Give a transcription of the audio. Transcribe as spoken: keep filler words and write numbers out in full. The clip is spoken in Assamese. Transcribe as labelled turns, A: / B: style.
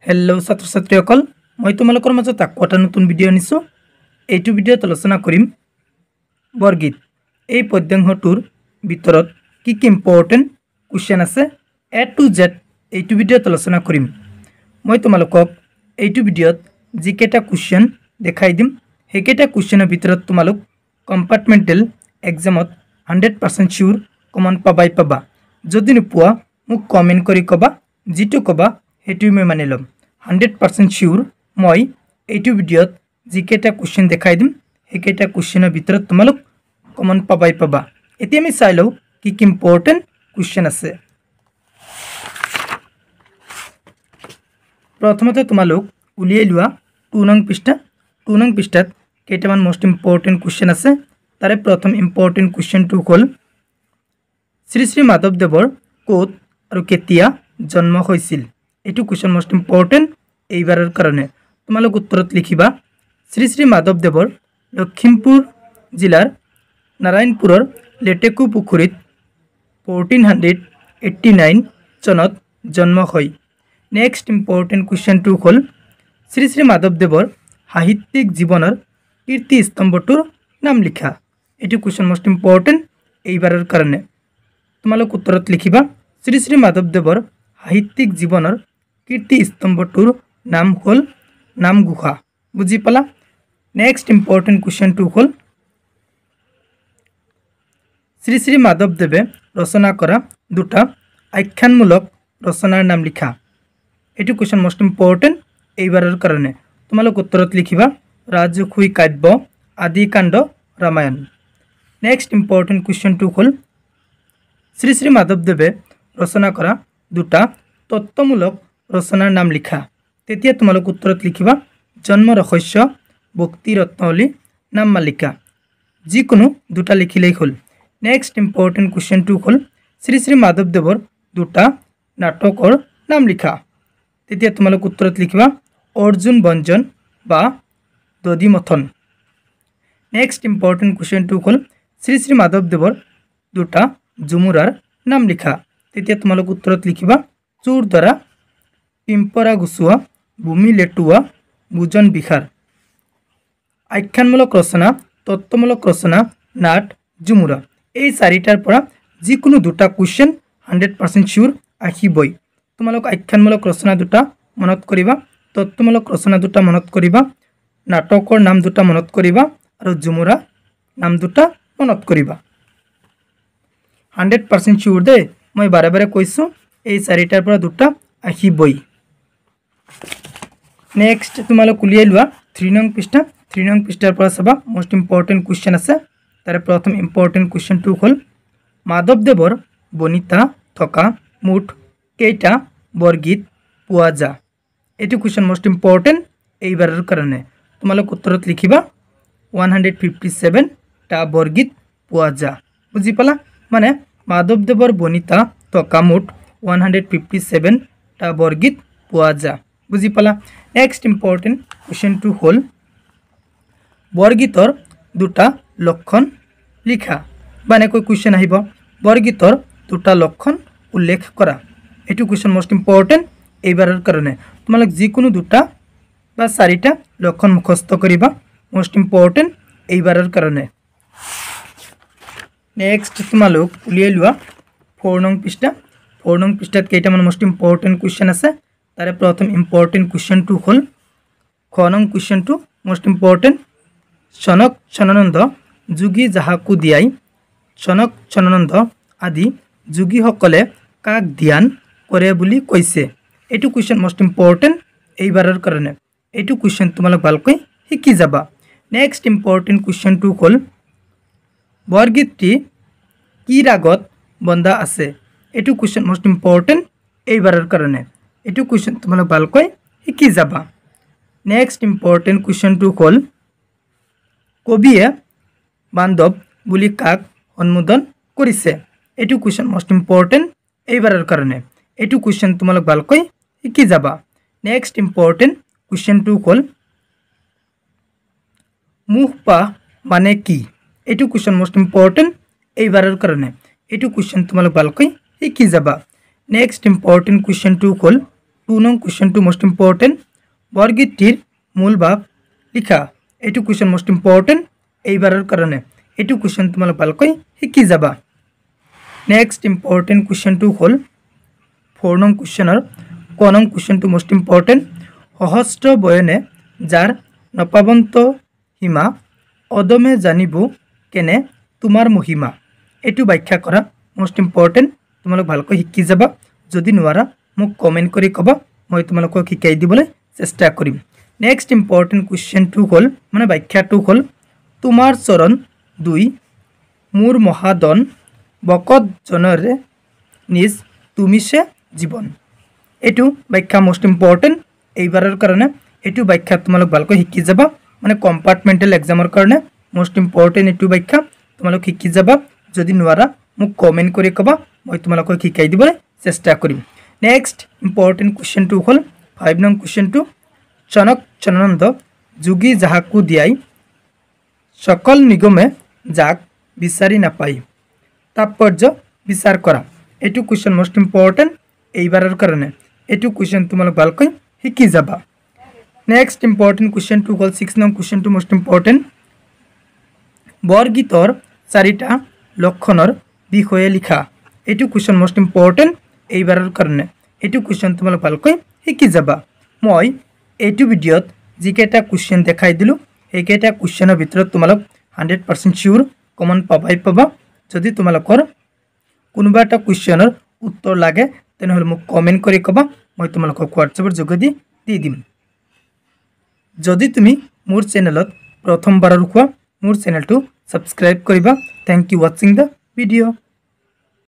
A: हेलो छात्र छात्रीসকল মই তোমালোকৰ মাজত আকৌ এটা নতুন ভিডিঅ' আনিছোঁ। এইটো ভিডিঅ'ত আলোচনা কৰিম বৰগীত এই পদ্যাংশটোৰ ভিতৰত কি কি ইম্পৰ্টেণ্ট কুৱেশ্যন আছে এ টু জেড এইটো ভিডিঅ'ত আলোচনা কৰিম। মই তোমালোকক এইটো ভিডিঅ'ত যিকেইটা কুৱেশ্যন দেখাই দিম সেইকেইটা কুৱেশ্যনৰ ভিতৰত তোমালোক কম্পাৰ্টমেণ্টেল এক্সামত হাণ্ড্ৰেড পাৰ্চেণ্ট চিয়ৰ কমন পাবাই পাবা। যদি নোপোৱা মোক কমেণ্ট কৰি ক'বা, যিটো ক'বা সেইটো মই মানি ল'ম। হাণ্ড্ৰেড পাৰ্চেণ্ট চিয়ৰ মই এইটো ভিডিঅ'ত যিকেইটা কুৱেশ্যন দেখাই দিম সেইকেইটা কুৱেশ্যনৰ ভিতৰত তোমালোক কমন পাবাই পাবা। এতিয়া আমি চাই লওঁ কি কি ইম্পৰ্টেণ্ট কুৱেশ্যন আছে। প্ৰথমতে তোমালোক উলিয়াই লোৱা টু নং পৃষ্ঠা। টু নং পৃষ্ঠাত কেইটামান মষ্ট ইম্পৰ্টেণ্ট কুৱেশ্যন আছে। তাৰে প্ৰথম ইম্পৰ্টেণ্ট কুৱেশ্যনটো হ'ল শ্ৰী শ্ৰী মাধৱদেৱৰ ক'ত আৰু কেতিয়া জন্ম হৈছিল। এইটো কুৱেশ্যন মষ্ট ইম্পৰ্টেণ্ট এইবাৰৰ কাৰণে। তোমালোক উত্তৰত লিখিবা শ্ৰী শ্ৰী মাধৱদেৱৰ লখিমপুৰ জিলাৰ নাৰায়ণপুৰৰ লেটেকু পুখুৰীত ফৰ্টিন হাণ্ড্ৰেড এইট্টি নাইন চনত জন্ম হয়। নেক্সট ইম্পৰ্টেণ্ট কুৱেশ্যনটো হ'ল শ্ৰী শ্ৰী মাধৱদেৱৰ সাহিত্যিক জীৱনৰ কীৰ্তি স্তম্ভটোৰ নাম লিখা। এইটো কুৱেশ্যন মষ্ট ইম্পৰ্টেণ্ট এইবাৰৰ কাৰণে। তোমালোক উত্তৰত লিখিবা শ্ৰী শ্ৰী মাধৱদেৱৰ সাহিত্যিক জীৱনৰ কীৰ্তি স্তম্ভটোৰ নাম হ'ল নামঘোষা। বুজি পালা। নেক্সট ইম্পৰ্টেণ্ট কুৱেশ্যনটো হ'ল শ্ৰী শ্ৰী মাধৱদেৱে ৰচনা কৰা দুটা আখ্যানমূলক ৰচনাৰ নাম লিখা। এইটো কুৱেশ্যন মষ্ট ইম্পৰ্টেণ্ট এইবাৰৰ কাৰণে। তোমালোক উত্তৰত লিখিবা ৰাজসুই কাব্য, আদিকাণ্ড, ৰামায়ণ। নেক্সট ইম্পৰ্টেণ্ট কুৱেশ্যনটো হ'ল শ্ৰী শ্ৰী মাধৱদেৱে ৰচনা কৰা দুটা তত্ত্বমূলক ৰচনাৰ নাম লিখা। তেতিয়া তোমালোক উত্তৰত লিখিবা জন্ম ৰহস্য, ভক্তি ৰত্নাৱলী, নাম মালিকা। যিকোনো দুটা লিখিলেই হ'ল। নেক্সট ইম্পৰ্টেণ্ট কুৱেশ্যনটো হ'ল শ্ৰী শ্ৰী মাধৱদেৱৰ দুটা নাটকৰ নাম লিখা। তেতিয়া তোমালোক উত্তৰত লিখিবা অৰ্জুন ভঞ্জন বা দধিমথন। নেক্সট ইম্পৰ্টেণ্ট কুৱেশ্যনটো হ'ল শ্ৰী শ্ৰী মাধৱদেৱৰ দুটা ঝুমুৰাৰ নাম লিখা। তেতিয়া তোমালোক উত্তৰত লিখিবা চোৰধৰা, পিম্পৰা গুচোৱা, ভূমি লেটুৱা, বুজন বিহাৰ। আখ্যানমূলক ৰচনা, তত্ত্বমূলক ৰচনা, নাট, ঝুমুৰা এই চাৰিটাৰ পৰা যিকোনো দুটা কুৱেশ্যন হাণ্ড্ৰেড পাৰ্চেণ্ট চিয়ৰ আহিবই। তোমালোক আখ্যানমূলক ৰচনা দুটা মনত কৰিবা, তত্ত্বমূলক ৰচনা দুটা মনত কৰিবা, নাটকৰ নাম দুটা মনত কৰিবা আৰু ঝুমুৰা নাম দুটা মনত কৰিবা। হাণ্ড্ৰেড পাৰ্চেণ্ট চিয়ৰ দেই, মই বাৰে বাৰে কৈছোঁ এই চাৰিটাৰ পৰা দুটা আহিবই। নেক্সট তোমালোক উলিয়াই লোৱা থ্ৰী নং পৃষ্ঠা। থ্ৰী নং পৃষ্ঠাৰ পৰা চাবা মষ্ট ইম্পৰ্টেণ্ট কুৱেশ্যন আছে। তাৰে প্ৰথম ইম্পৰ্টেণ্ট কুৱেশ্যনটো হ'ল মাধৱদেৱৰ বনিতা থকা মুঠ কেইটা বৰগীত পোৱা যায়। এইটো কুৱেশ্যন মষ্ট ইম্পৰ্টেণ্ট এইবাৰৰ কাৰণে। তোমালোক উত্তৰত লিখিবা ওৱান হাণ্ড্ৰেড ফিফটি ছেভেনটা বৰগীত পোৱা যায়। বুজি পালা। মানে মাধৱদেৱৰ বনিতা থকা মুঠ ওৱান হাণ্ড্ৰেড ফিফটি ছেভেনটা বৰগীত পোৱা যায়। বুজি পালা। নেক্সট ইম্পৰ্টেণ্ট কুৱেশ্যনটো হ'ল বৰগীতৰ দুটা লক্ষণ লিখা। বা এনেকৈ কুৱেশ্যন আহিব বৰগীতৰ দুটা লক্ষণ উল্লেখ কৰা। এইটো কুৱেশ্যন মষ্ট ইম্পৰ্টেণ্ট এইবাৰৰ কাৰণে। তোমালোক যিকোনো দুটা বা চাৰিটা লক্ষণ মুখস্থ কৰিবা, মষ্ট ইম্পৰ্টেণ্ট এইবাৰৰ কাৰণে। নেক্সট তোমালোক উলিয়াই লোৱা ফ'ৰ নং পৃষ্ঠা। ফ'ৰ নং পৃষ্ঠাত কেইটামান মষ্ট ইম্পৰ্টেণ্ট কুৱেশ্যন আছে। তাৰে প্ৰথম ইম্পৰ্টেণ্ট কুৱেশ্যনটো হ'ল খ নং কুৱেশ্যনটো মষ্ট ইম্পৰ্টেণ্ট চনক চননন্দ যোগী যাহাকো দিয়াই, চনক চননন্দ আদি যোগীসকলে কাক ধ্যান কৰে বুলি কৈছে। এইটো কুৱেশ্যন মষ্ট ইম্পৰ্টেণ্ট এইবাৰৰ কাৰণে। এইটো কুৱেশ্যন তোমালোক ভালকৈ শিকি যাবা। নেক্সট ইম্পৰ্টেণ্ট কুৱেশ্যনটো হ'ল বৰগীতটি কি ৰাগত বন্ধা আছে। এইটো কুৱেশ্যন মষ্ট ইম্পৰ্টেণ্ট এইবাৰৰ কাৰণে। এইটো কুৱেশ্যন তোমালোক ভালকৈ শিকি যাবা। নেক্সট ইম্পৰ্টেণ্ট কুৱেশ্যনটো হ'ল কবিয়ে বান্ধৱ বুলি কাক অনুমোদন কৰিছে। এইটো কুৱেশ্যন মষ্ট ইম্পৰ্টেণ্ট এইবাৰৰ কাৰণে। এইটো কুৱেশ্যন তোমালোক ভালকৈ শিকি যাবা। নেক্সট ইম্পৰ্টেণ্ট কুৱেশ্যনটো হ'ল মুখপাহ মানে কি। এইটো কুৱেশ্যন মষ্ট ইম্পৰ্টেণ্ট এইবাৰৰ কাৰণে। এইটো কুৱেশ্যন তোমালোক ভালকৈ শিকি যাবা। নেক্সট ইম্পৰ্টেণ্ট কুৱেশ্যনটো হ'ল टू नং कुएश्चन टू मोस्ट इम्पर्टेन्ट बरगीतटिर मूल भाव लिखा एटू कुएश्चन मोस्ट इम्पर्टेन्ट এইবাৰৰ কাৰণে एटू कुएश्चन তোমালোক ভালকৈ শিকি যাবা। नेक्स्ट इम्पर्टेन्ट कुएश्चन टू हल फोर नং कुएश्चनर क नং कुएश्चन टू मोस्ट इम्पर्टेन्ट सहस्र बयने जार नपावंत सीमा अदमे जानिबो केने तुमार महिमा एटू व्याख्या करा मोस्ट इम्पर्टेन्ट तुम्हारा भालको शिकी जाबा। जदि नोवारा मुक कमेन्ट करी कबा मैं तुम्हारा शिकाई दिबले चेष्टा करिम। नेक्स्ट इम्पर्टेन्ट कुएश्चन टू हल माने व्याख्या टू हल तुमार चरण दुई मोर महादन बकत जनरे निज तुमी से जीवन एटू व्याख्या मोस्ट इम्पर्टेन्ट এইবাৰৰ কাৰণে एटू व्याख्या तुम्हारा भालको शिकी जाबा माने कम्पार्टमेंटल एग्जाমৰ কাৰণে मोस्ट इम्पर्टेन्ट एटू व्याख्या तुम्हारा शिकी जाबा। जदि नोवारा मुक कमेन्ट करी कबा मैं तुम्हारा शिकाई दिबले चेष्टा करिम। नेक्स्ट इम्पर्टेन्ट कुएश्चन टू हल फाइव नং कुएश्चन टू चनक चननंद जोगी जाहाकू दियाई सकल निगमे जाक विचारि नापाई तात्पर्य विचार करा एटू कुएश्चन मोस्ट इम्पर्टेन्ट এইবাৰৰ কাৰণে एटू कुएश्चन तुम्हारा भालকৈ শিকি যাবা। नेक्स्ट इम्पर्टेन्ट कुएश्चन टू हल सिक्स नং कुएश्चन टू मोस्ट इम्पर्टेन्ट बरगीतर चारिटा लक्षणर বিষয়ে लिखा एटू कुएश्चन मोस्ट इम्पर्टेन्ट এইবাৰৰ কাৰণে एटू कुएश्चन तुम्हारा भालকৈ শিকি যাবা। मैं एटू भिडिओत जिकेटा कुएश्चन देखाई दिलु এইকেইটা কুৱেশ্যনৰ ভিতৰত তোমালোক হাণ্ড্ৰেড পাৰ্চেণ্ট চিয়ৰ কমন পাবাই পাবা। যদি তোমালোকৰ কোনোবা এটা কুৱেশ্যনৰ উত্তৰ লাগে তেনেহ'লে মোক কমেণ্ট কৰি ক'বা মই তোমালোকক হোৱাটছএপৰ যোগেদি দি দিম। যদি তুমি মোৰ চেনেলত প্ৰথমবাৰৰ হোৱা মোৰ চেনেলটো ছাবস্ক্ৰাইব কৰিবা। থ্যাংক ইউ ৱাচিং দ্য ভিডিঅ'।